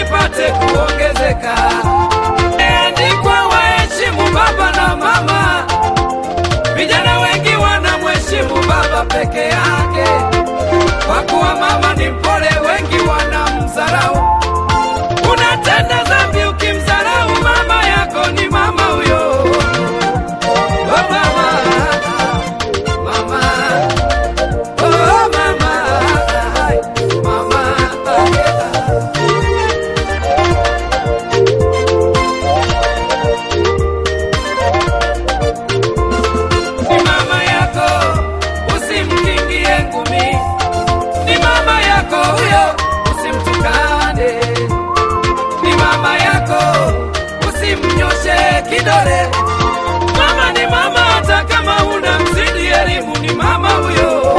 lipate kuongezeka. Andikwa waheshimu baba na mama. Vijana wengi wanamheshimu baba peke yake, kwa kuwa mama ni mpole, wengi wanamdharau. Unatenda dhambi ukimdharau mama yako, ni mama huyo. Oh mama, mama, oh mama, mama, ni mama yako, usimkingie ngumi. Ni mama yako huyo, usimtukane. Ni mama yako, usimnyoshe kidole. Mama ni mama, hata kama unamzidi elimu, ni mama huyo.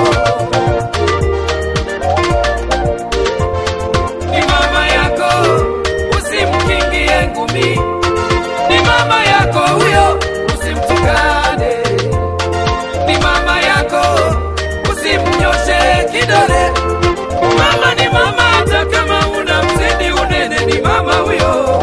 Ni mama yako, usimkingie ngumi. Ni mama yako huyo, usimtukane. Ni mama yako, usimnyoshe kidole. Mama ni mama, hata kama unamzidi unene, ni mama huyo.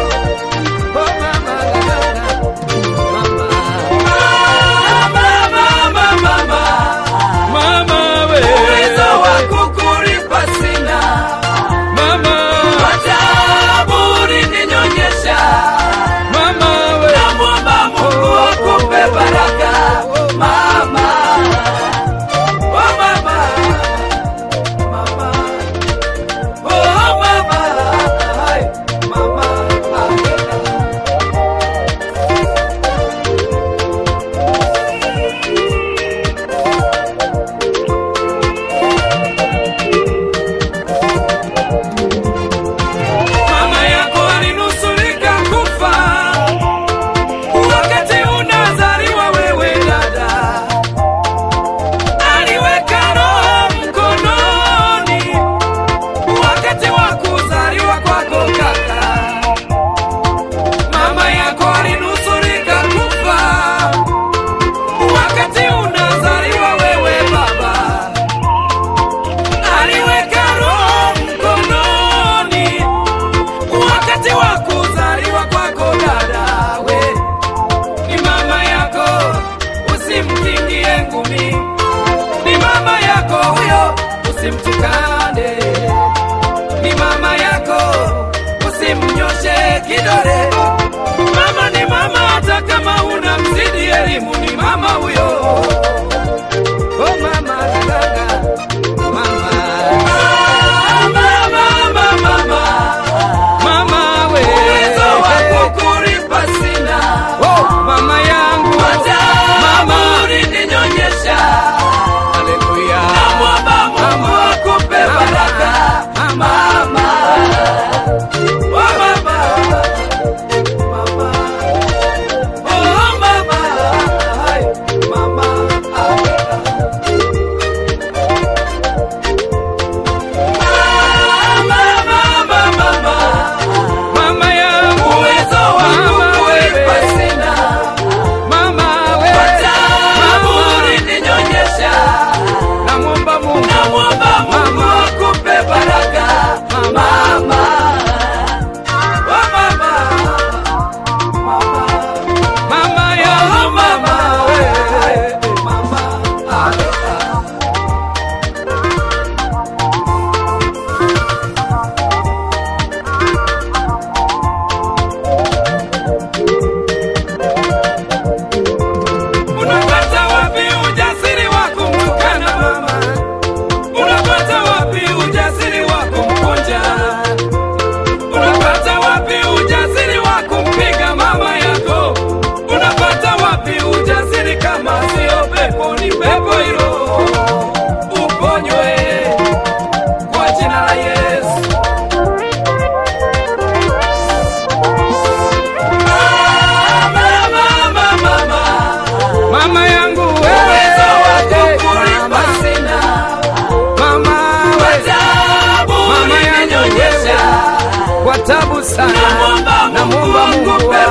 Usimtukane. Ni mama yako, usimnyoshe kidole. Mama ni mama, hata kama unamzidi elimu, ni mama huyo. Oh mama, dada, mama, mama, mama, mama we, uwezo wa kukulipa sina. Oh mama yangu, mama ulininyonyesha. Haleluya. Akupe baraka mama. Oh mama, mama, oh mama, mama, mama, mama yangu, uwezo wangu kulipa sina. Mama wewe, mama ulininyonyesha. Namuomba Mungu akupe baraka mama. Oh mama, mama, mama ya mama wewe, mama. Unapata wapi ujasiri wa kumtukana mama? Unapata wapi ujasiri wa kumkunja? Unapata wapi ujasiri wa kumpiga mama yako? Unapata wapi ujasiri kama sio pepo? Ni pepo hilo. Uponywe kwa jina la Yesu. Mama yangu wewe, uwezo wako kulipa sina. Mama wewe, mama yangu wewe, kwa tabu sana namuomba Mungu